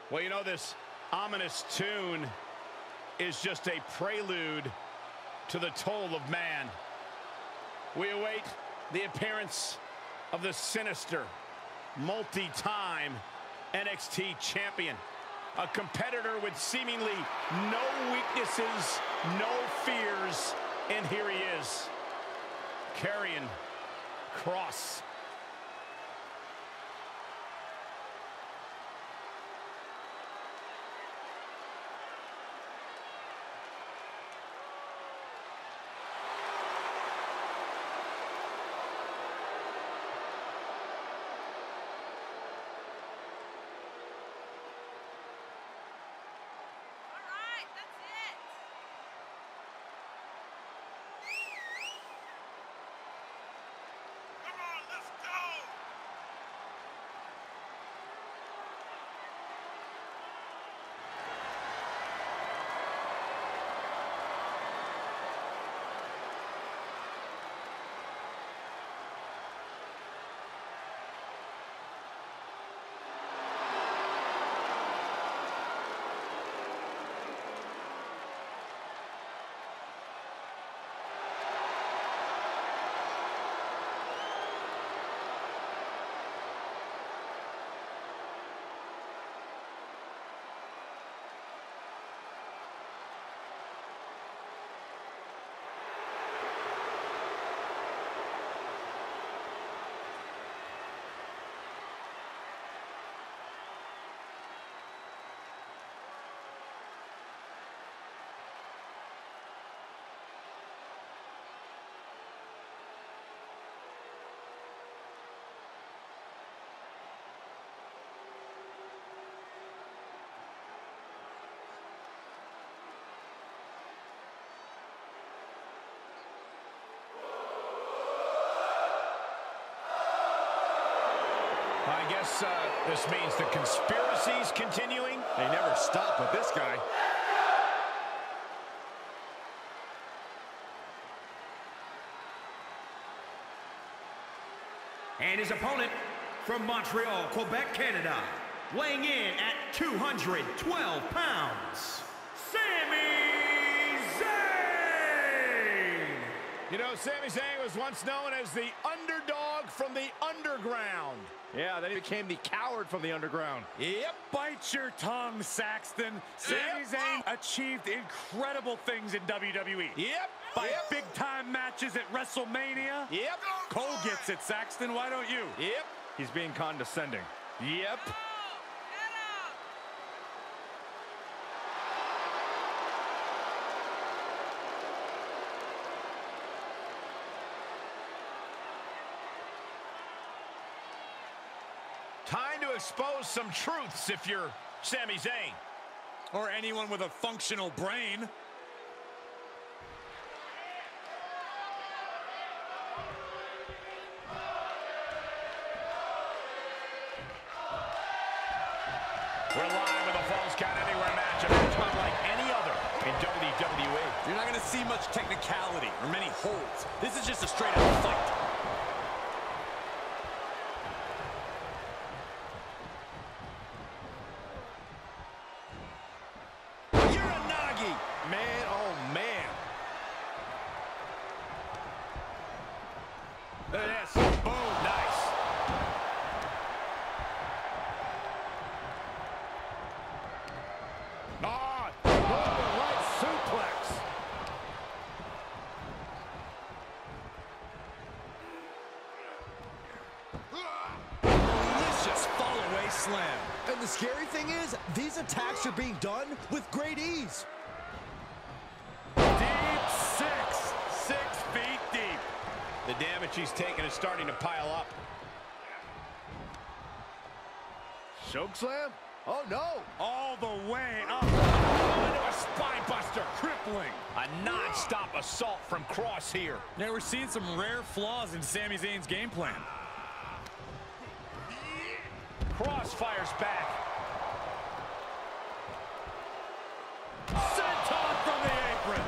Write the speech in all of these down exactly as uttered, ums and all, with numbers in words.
Well, you know, this ominous tune is just a prelude to the toll of man. We await the appearance of the sinister, multi-time N X T champion. A competitor with seemingly no weaknesses, no fears, and here he is, Karrion Kross. I guess uh, this means the conspiracy's continuing. They never stop with this guy. And his opponent from Montreal, Quebec, Canada, weighing in at two hundred twelve pounds, Sami Zayn! You know, Sami Zayn was once known as the underdog from the underground. Yeah, then he became the coward from the underground. Yep. Bite your tongue, Saxton. Sami Yep. Zayn achieved incredible things in W W E. Yep. By Yep. big-time matches at WrestleMania. Yep. Cole gets it, Saxton. Why don't you? Yep. He's being condescending. Yep. Time to expose some truths if you're Sami Zayn. Or anyone with a functional brain. We're live with a Falls Count Anywhere match, a match unlike any other in W W E. You're not going to see much technicality or many holds. This is just a straight-out fight. Man, oh man. Look at this. Boom. Nice. Ah, oh, right suplex. Delicious fall-away slam. And the scary thing is, these attacks are being done with great ease. Deep six. Six feet deep. The damage he's taken is starting to pile up. Choke slam? Oh no. All the way up. Oh, into a spine buster. Crippling. A non-stop assault from Kross here. Now we're seeing some rare flaws in Sami Zayn's game plan. Kross fires back. Senton from the apron.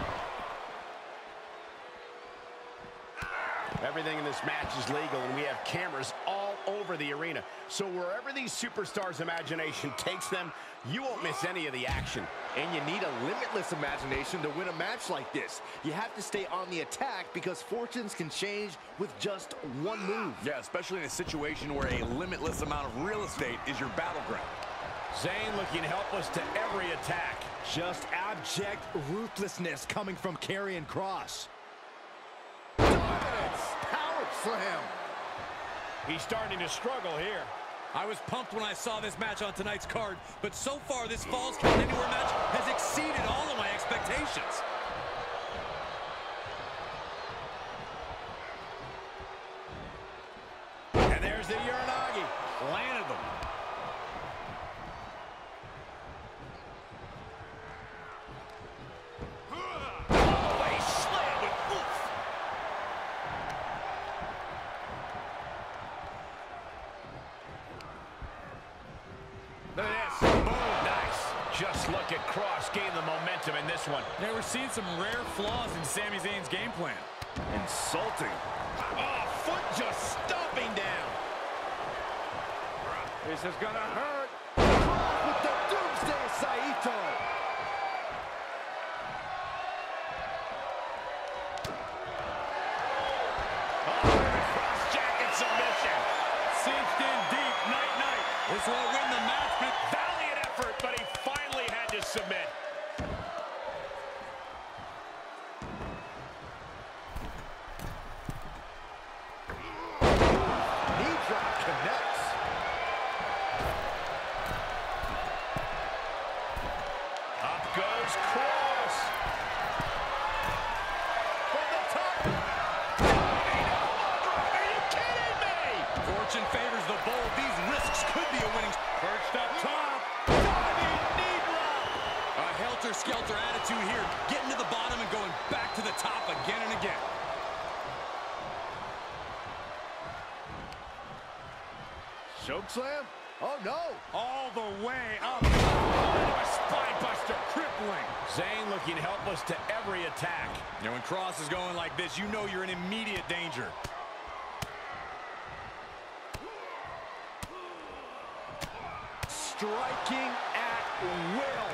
Everything in this match is legal, and we have cameras all over the arena. So wherever these superstars' imagination takes them, you won't miss any of the action. And you need a limitless imagination to win a match like this. You have to stay on the attack because fortunes can change with just one move. Yeah, especially in a situation where a limitless amount of real estate is your battleground. Zayn looking helpless to every attack. Just abject ruthlessness coming from Karrion Kross. Dominance! Power slam! He's starting to struggle here. I was pumped when I saw this match on tonight's card, but so far this Falls Count Anywhere match has exceeded all of my expectations. And there's the Uranagi. Landed them. Oh, a slam with oof. Look at this. Boom. Nice. Just look at Kross gain the momentum in this one. Now we're seeing some rare flaws in Sami Zayn's game plan. Insulting. Oh, foot just stomping down. This is gonna hurt. Kross with the Doomsday Saito. Cross-jacket submission. Cinched in deep, night-night. This will win the match, but Valiant effort, but he finally had to submit. Knee drop connects. Up goes Kross. From the top. Are you kidding me? fortune favors the bold. These risks could be a winning. Perched up top. Diving knee drop. A helter-skelter attitude here, getting to the bottom and going back to the top again and again. Choke slam? Oh no! All the way up. A spine buster. Crippling. Zayn looking helpless to every attack. You know, when Kross is going like this, you know you're in immediate danger. Striking at will.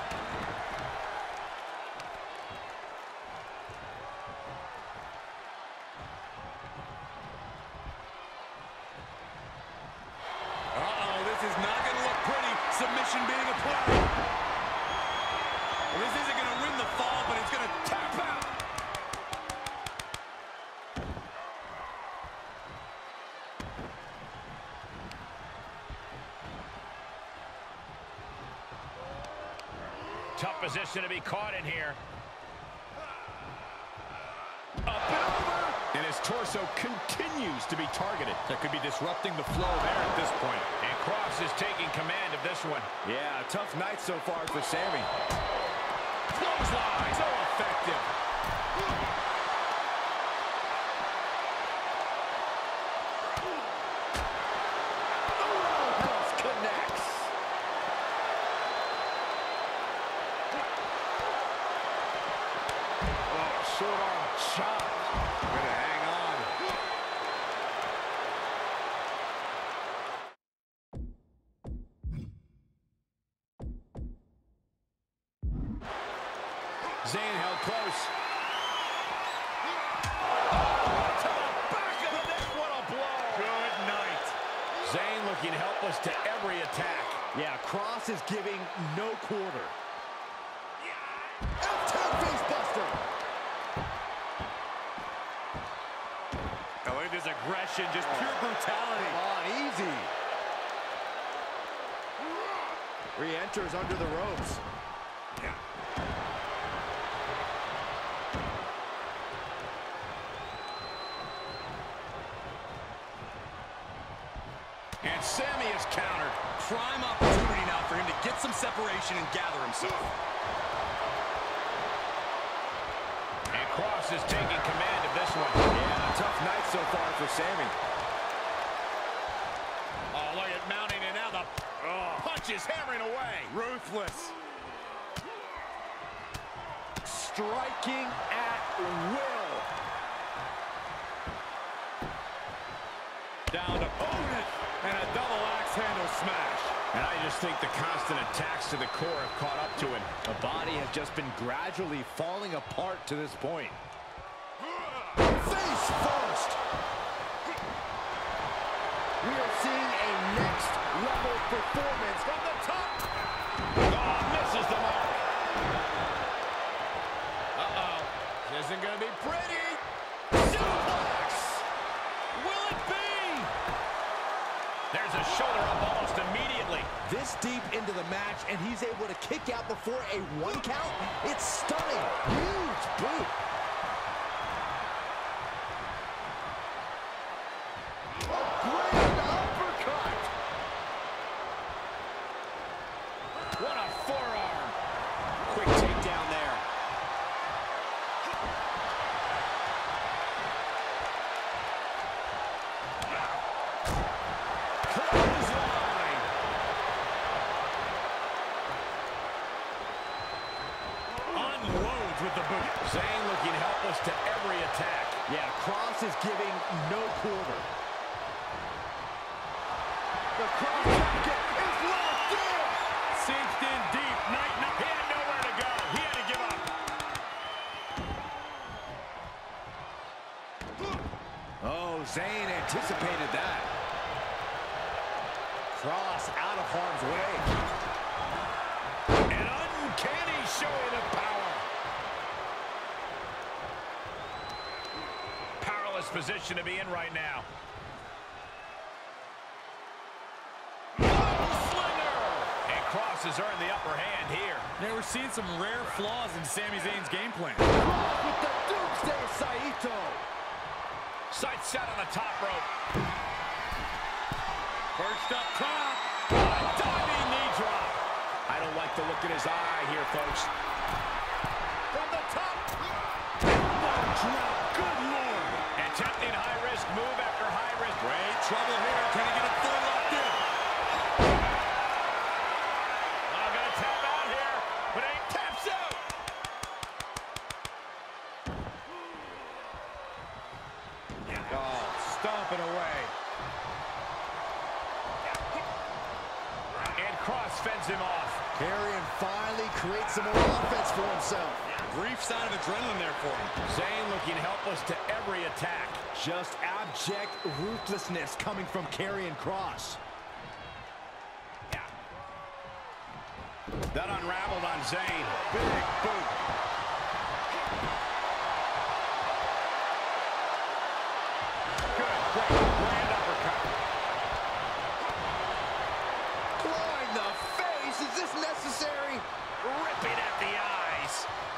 Uh-oh, this is not going to look pretty. Submission being applied. Well, this isn't going to win the fall, but it's going to tap out. Tough position to be caught in here. Up and over. And his torso continues to be targeted. That could be disrupting the flow of air at this point. And Kross is taking command of this one. Yeah, tough night so far for Sami. Clothesline. So effective. Kross connects. Oh, short arm chop. Gonna hang on. Zayn held close. Oh, to the back of the neck. What a blow. Good night. Zayn looking helpless to every attack. Yeah, Kross is giving no quarter. F ten face buster. Oh, look at this aggression, just pure brutality. Come on, easy. Re-enters under the ropes. And Sami is countered. Prime opportunity now for him to get some separation and gather himself. And Kross is taking command of this one. Yeah, tough night so far for Sami. Oh, look at mounting and now the oh, punch is hammering away. Ruthless. Striking at will. Down to opponent. smash. And I just think the constant attacks to the core have caught up to him. The body has just been gradually falling apart to this point. Face first. We are seeing a next level performance from the top. Oh, misses the mark. Uh-oh. This isn't going to be pretty. Suplex. Will it be? There's a shoulder up almost immediately. This deep into the match, and he's able to kick out before a one count. It's stunning. Huge boot. A grand uppercut. What a forearm. Quick takedown there. Clothesline. Unloads with the boot. Zayn looking helpless to every attack. Yeah, Kross is giving no quarter. The Kross jacket is locked in. Cinched in deep. Night, night. He had nowhere to go. He had to give up. Oh, Zayn anticipated that. Kross out of harm's way. An uncanny showing of power. Powerless position to be in right now. And Kross has earned the upper hand here. Yeah, we're seeing some rare flaws in Sami Zayn's game plan. Kross with the Doomsday Saito. Sights set on the top rope. Perched up top. Diving knee drop. I don't like the look in his eye here, folks. From the top. Elbow drop. Good Lord. Attempting high-risk move after high-risk. Great trouble here. Can he get it fully locked in? I'm going to tap out here, but ain't taps out. Oh, stomping away. And Kross fends him off. Karrion finally creates some more offense for himself. Brief sign of adrenaline there for him. Zayn looking helpless to every attack. Just abject ruthlessness coming from Karrion Kross. That unraveled on Zayn. Big boot. Good, great, grand uppercut. Clawing the face. Is this necessary? Ripping at the eyes.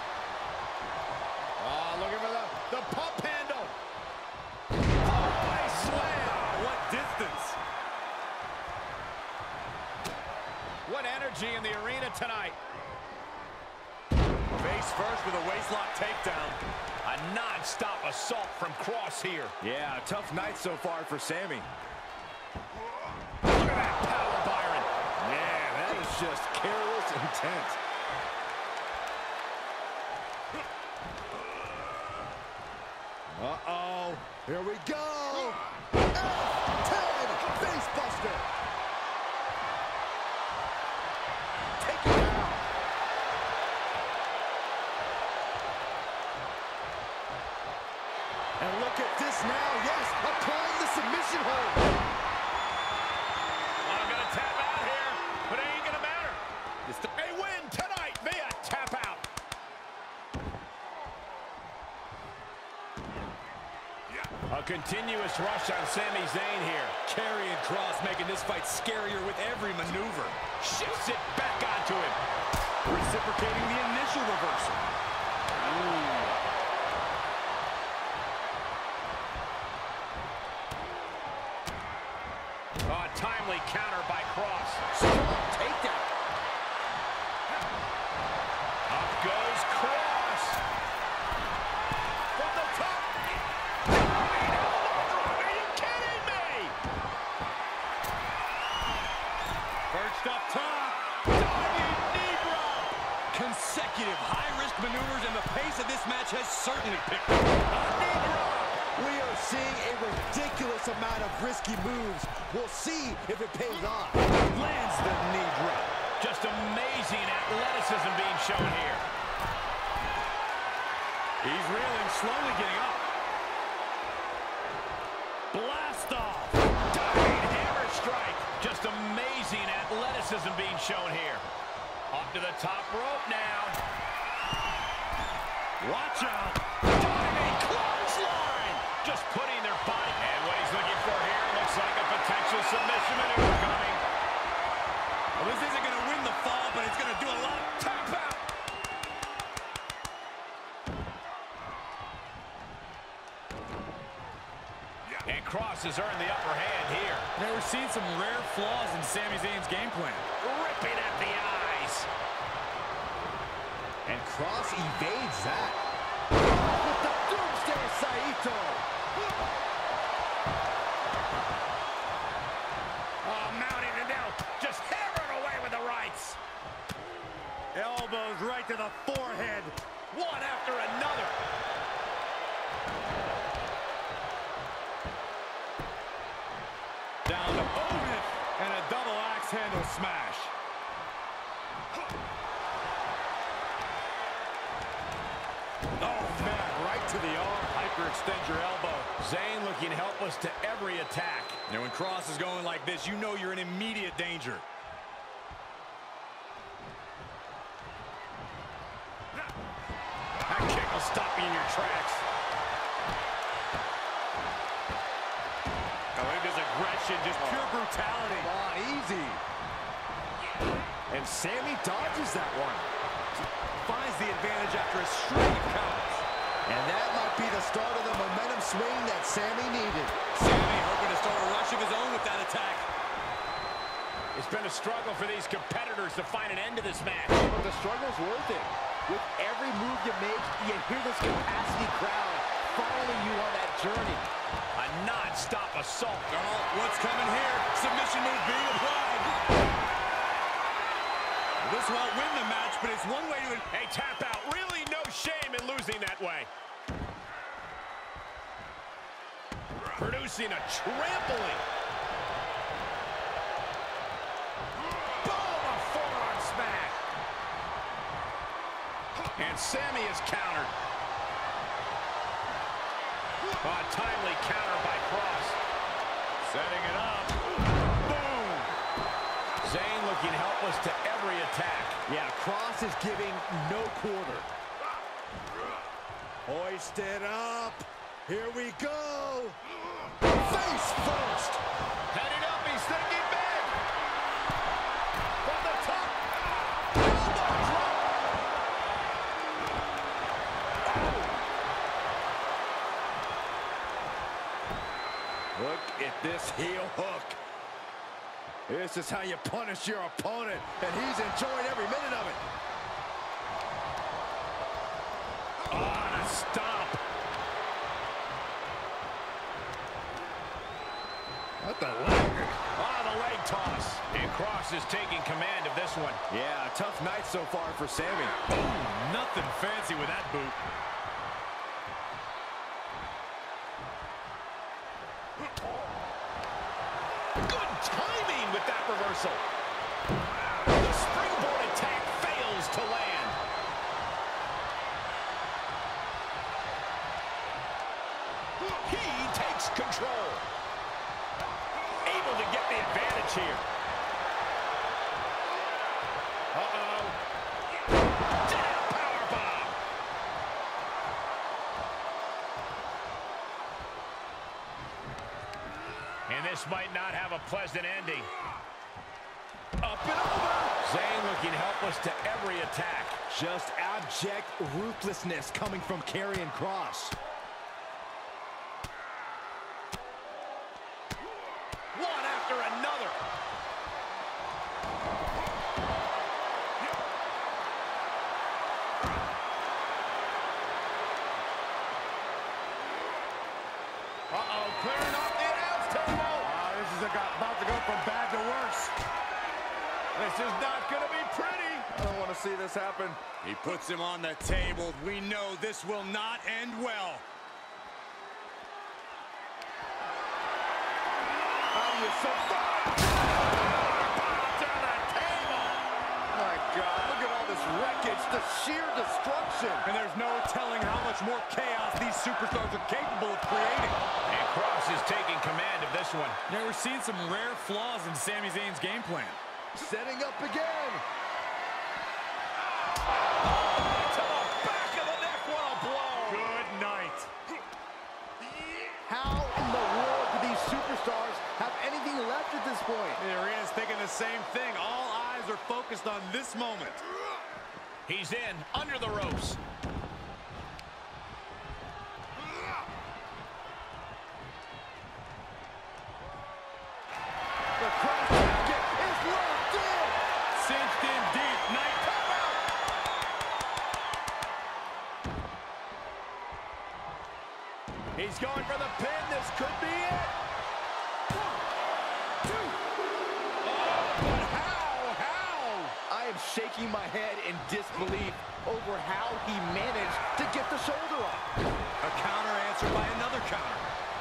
Oh, looking for the, the pump handle. High slam. What distance? What energy in the arena tonight. Face first with a waistlock takedown. A non-stop assault from Kross here. Yeah, tough night so far for Sami. Look at that power, Byron. Yeah, that is just careless intent. Uh-oh. Here we go. F ten face buster. Take it down. And look at this now. Yes, applying the submission hold. I'm going to tap out here, but it ain't going to matter. A win tonight via tap out. A continuous rush on Sami Zayn here. Karrion Kross making this fight scarier with every maneuver. Shifts it back onto him. Reciprocating the initial reversal. Ooh. Oh, a timely counter by Kross. Strong takedown. Up goes Kross. From the top. Are you kidding me? Perched up top. Diving knee drop. Consecutive high-risk maneuvers, and the pace of this match has certainly picked up. A knee drop. We are seeing a ridiculous amount of risky moves. We'll see if it pays off. Lands the knee drop. Just amazing athleticism being shown here. He's reeling, slowly getting up. Blast off. Diving hammer strike. Just amazing athleticism being shown here. Up to the top rope now. Watch out. Diving clothesline. Just putting their body. And what he's looking for here looks like a potential submission maneuver coming. Well, this isn't going to win the fall, but it's going to do a lot. Tap out. And Kross has earned the upper hand here. Now we're seeing some rare flaws in Sami Zayn's game plan. Ripping at the eyes. And Kross evades that. With the Doomsday Saito. Oh, mounting it now. Just hammering away with the rights. Elbows right to the forehead. One after another. Down to Odin. And a double axe handle smash. Oh, man, right to the arm. Hyperextend your elbow. Zayn looking helpless to every attack. Now, when Kross is going like this, you know you're in immediate danger. That kick will stop you in your tracks. Oh, look at this aggression, just pure brutality. Come on, easy. And Sami dodges that one. Finds the advantage after a string of counts. And that might be the start of the momentum swing that Sami needed. Sami hoping to start a rush of his own with that attack. It's been a struggle for these competitors to find an end to this match. But the struggle's worth it. With every move you make, you hear this capacity crowd following you on that journey. A non-stop assault. Oh, what's coming here? Submission move being applied. This won't win the match, but it's one way to... Hey, tap out. Really no shame in losing that way. Producing a trampling. Boom, a forearm smack. And Sami is countered. Oh, a timely counter by Kross. Setting it up. Boom. Zayn looking helpless to every attack. Yeah, Kross is giving no quarter. Hoisted up. Here we go. Face first. Heading up, he's thinking big. From the top. Elbow drop. Look at this heel hook. This is how you punish your opponent, and he's enjoying every minute of it. On a stomp. What the leg? Ah, the leg toss. And Kross is taking command of this one. Yeah, tough night so far for Sami. Ooh, nothing fancy with that boot. Good timing with that reversal. The springboard attack fails to land. He takes control. Able to get the advantage here. Uh-oh. Down powerbomb. And this might not have a pleasant ending. Up and over. Zayn looking helpless to every attack. Just abject ruthlessness coming from Karrion Kross. One after another. Uh-oh, clearing off the announce table. Oh, this is about to go from bad to worse. This is not going to be pretty. I don't want to see this happen. He puts him on the table. We know this will not end well. he is so far. Down the table. My God, look at all this wreckage, the sheer destruction. And there's no telling how much more chaos these superstars are capable of creating. And Kross is taking command of this one. Yeah, we're seeing some rare flaws in Sami Zayn's game plan. Setting up again. To the back of the neck, what a blow. Good night. How in the world do these superstars have anything left at this point? The arena's thinking the same thing. All eyes are focused on this moment. He's in, under the ropes. The Kross jacket is locked in. Cinched in deep. Night cover. He's going for the pin. This could be it. One, two. Oh, but how? How? I am shaking my head in disbelief over how he managed to get the shoulder up. A counter answered by another counter.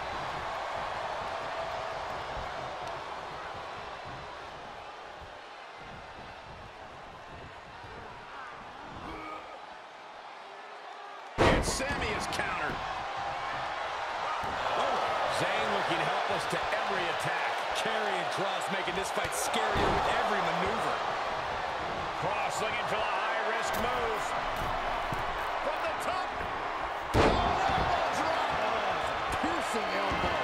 And Sami is countered. Oh, Zayn looking helpless to every attack. Karrion Kross making this fight scarier with every maneuver. Kross looking for the high-risk move. From the top. Oh, elbow drop. Piercing elbow.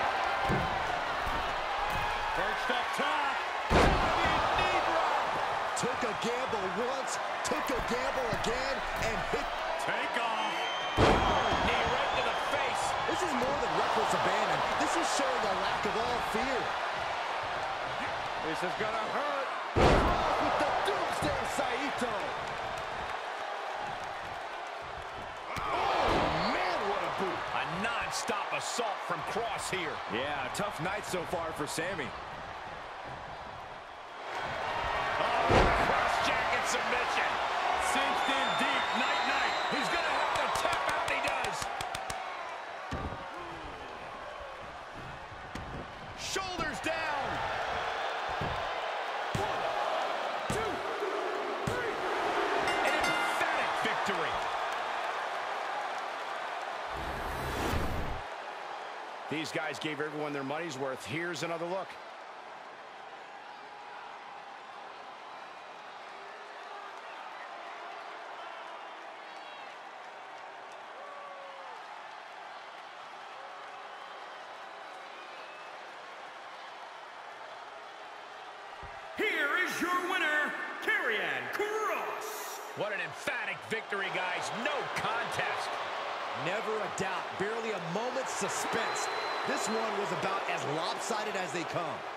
Perched up top. Knee drop. Took a gamble once, took a gamble again, and hit. Take off. Knee right to the face. This is more than reckless abandon. This is showing a lack of all fear. This is gonna hurt. Kross with the doomsday Saito. Oh, man, what a boot. A non-stop assault from Kross here. Yeah, tough night so far for Sami. Oh, cross jacket submission. Cinched in deep. Night, night. He's gonna have to tap out, and he does. Shoulders down. One, two, three. An emphatic victory. These guys gave everyone their money's worth. Here's another look. Here is your winner, Karrion Kross. What an emphatic victory, guys. No contest. Never a doubt, barely a moment's suspense. This one was about as lopsided as they come.